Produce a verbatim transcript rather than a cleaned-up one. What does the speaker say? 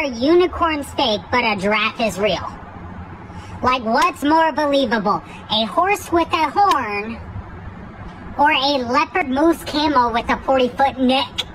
are unicorns fake, but a giraffe is real? Like, what's more believable? A horse with a horn or a leopard moose camel with a forty foot neck?